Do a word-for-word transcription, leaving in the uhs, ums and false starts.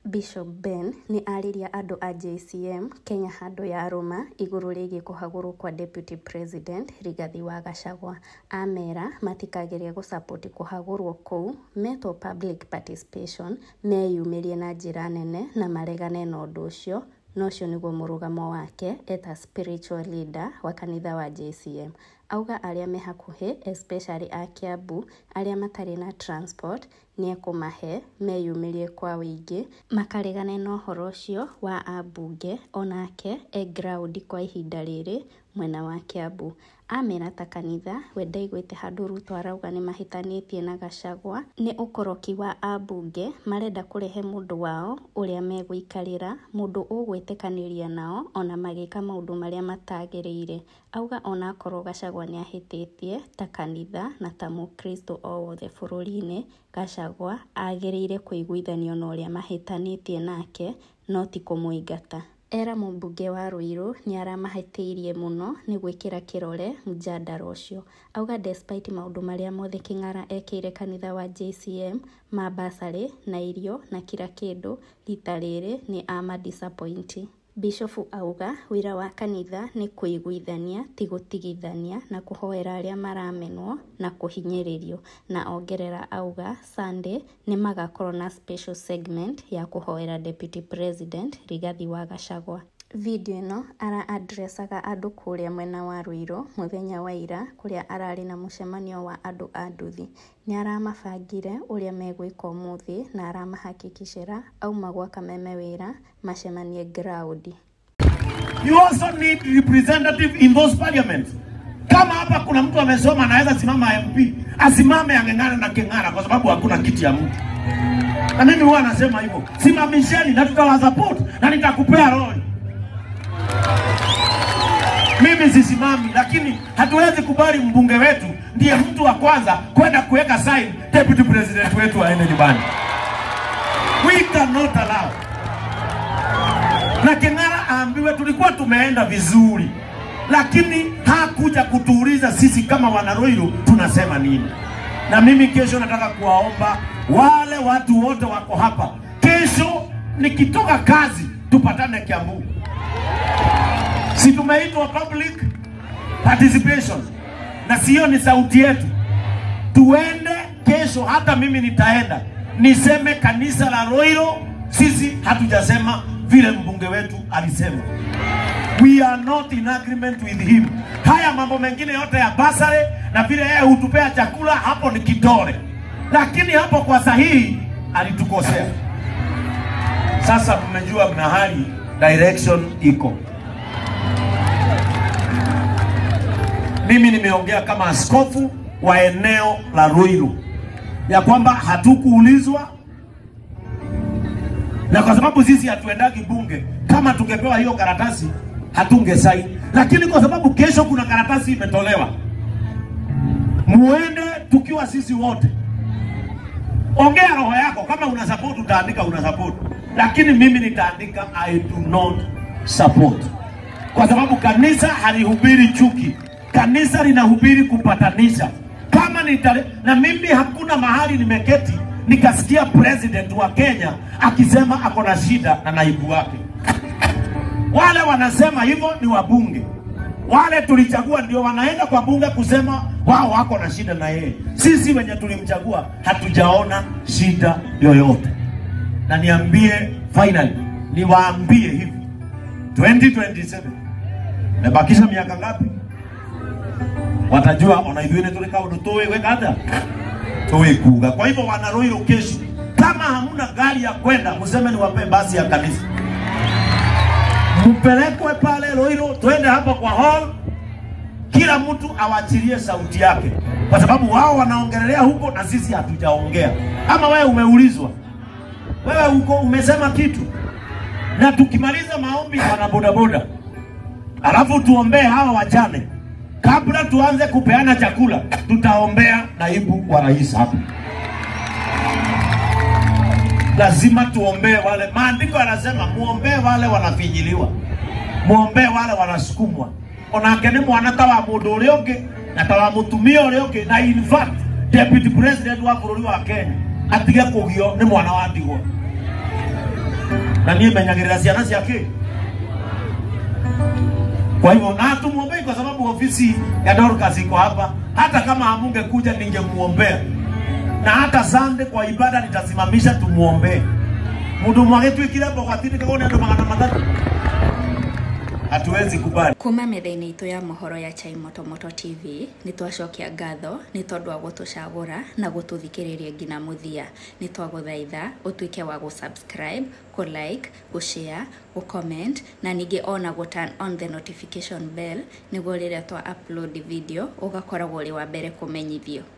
Bishop Ben ni ariria andu a J C M Kenya handu ya Roma iguru rigi kuhagurwo kwa Deputy President Rigathi wa Gachagua. Amera matikageria gusupport kuhagurwo kou meto public participation meyumirie na njira nene na maregane na undu ucio. Nocio niguo murugamo wake eta spiritual leader wa kanitha wa J C M. Auga aria me hakuhe especially a Kiambu aria matari na transport ni ekumahe meyumirie kwa wingi makaregane na uhoro ucio wa ambunge onake e ground kwa ihinda riri mwena wa Kiambu. Amera ta kanitha wenda igwite handu Ruto arauga ni mahitanitie na Gachagua ni ukoroki wa ambunge marenda kurehe mundu wao uria meguikarira mundu ugwitikaniria nao ona magika maundu maria matagereire. Auga ona korwo Gachagua ni ahititie ta kanitha na ta mukristo o wothe bururi-ini, Gachagua agereire kuiguithanio na uria mahitanitie nake no ti kumuingata. Era mumbunge wa Ruiru ni aramahitiirie muno ni gwikira kirore mjadala ucio. Auga despite maundu maria mothe King'ara ekeire kanitha wa J C M mabasari na irio na kila kindu rita riri ni ama disappointi. Bishofu auga wira wa kanitha ni kuiguithania ti gutigithania na kuhoera aria maramenwo na kuhinyiririo. Na ongerera auga Sunday ni magakorwo na special segment ya kuhoera Deputy President Rigathi wa Gachagua. Video ino ara addressaga andu kuria mwena wa Ruiru muthenya wa ira kuria arari na mucemanio wa andu a nduthi. Ni aramabangire uria megwika umuthi na aramahakikishira auma gwa Kameme wira macemanie ground. You also need representative in those parliaments. Kama hapa kuna mtu amesoma anaweza simama M P, asimame angengana na King'ara kwa sababu hakuna kiti ya mtu. Na mimi huwa nasema hivyo, simamisheni na tutawasupport na nitakupea roho. Mimi sisimami, lakini hatuwezi kubali mbunge wetu ndiye mtu wa kwanza kwenda kuweka sign Deputy President wetu aende nyumbani. We cannot allow. Na King'ara aambiwe tulikuwa tumeenda vizuri, lakini hakuja kutuuliza sisi kama wana Ruiru tunasema nini. Na mimi kesho nataka kuwaomba wale watu wote wako hapa, kesho nikitoka kazi tupatane Kiambu. Si tumeitwa public participation na sio ni sauti yetu. Tuende kesho, hata mimi nitaenda niseme kanisa la Ruiru sisi hatujasema vile mbunge wetu alisema. We are not in agreement with him. Haya mambo mengine yote ya basare na vile yeye hutupea chakula hapo ni kitore. Lakini hapo kwa sahihi alitukosea. Sasa mmejua mahali direction iko. Mimi nimeongea kama askofu wa eneo la Ruiru ya kwamba hatukuulizwa, na kwa sababu sisi hatuendagi bunge, kama tungepewa hiyo karatasi hatungesaini. Lakini kwa sababu kesho kuna karatasi imetolewa, muende tukiwa sisi wote. Ongea roho yako, kama una support utaandika una support, lakini mimi nitaandika I do not support. Kwa sababu kanisa halihubiri chuki, kanisa linahubiri kupatanisha. Kama nitale, na mimi hakuna mahali nimeketi nikasikia president wa Kenya akisema ako na shida na naibu wake. Wale wanasema hivyo ni wabunge. Wale tulichagua ndio wanaenda kwa bunge kusema wao wako na shida na yeye. Sisi wenye tulimchagua hatujaona shida yoyote. Na niambie finally, niwaambie hivi, twenty twenty-seven mebakisha miaka ngapi? Watajua onaithuine tulika undu tuwe wekada tuwe kuga. Kwa hivyo wana Ruiru kesho, kama hamuna gari ya kwenda mseme ni wape basi ya kanisa, mpelekwe pale Ruiru, twende hapo kwa hall, kila mtu awachilie sauti yake, kwa sababu wao wanaongelea huko na sisi hatujaongea. Ama wewe umeulizwa, wewe huko umesema kitu, na tukimaliza maombi wana boda boda alafu tuombee hawa wachane. Kabla tuanze kupeana chakula, tutaombea naibu wa rais hapa. Lazima tuombee wale, maandiko yanasema muombee wale wanafinyiliwa, muombee wale wanasukumwa. Onakene mwana tawa mundu uri ungi na tawa mutumia uri ungi, na in fact Deputy President wa bururi wa Kenya atige kugio ni mwana wa ndigwa. na niye menyagirira ciana ciake. Kwa hivyo na tumuombee kwa sababu ofisi ya Dorcas iko hapa. Hata kama hamunge kuja ningemuombea. Na hata Sunday kwa ibada nitasimamisha tumuombee. Mundu mwagetu ikira kwa tini kagone ando magana matatu. Hatuwezi kubali. Kuma metha-inĩ itũ ya mohoro ya Chai Moto Moto T V nĩ twacokia ngatho nĩ tondũ wa gũtũcagũra na gũtũthikĩrĩria nginya mũthia. Nĩ twagũthaitha ũtuĩke wa gũ-subscribe, ku-like, ku-share, ku-comment na ningĩ ona gũ-turn on the notification bell nĩguo rĩrĩa twa upload video ũgakoragwo ũrĩ wa mbere kũmenyithio.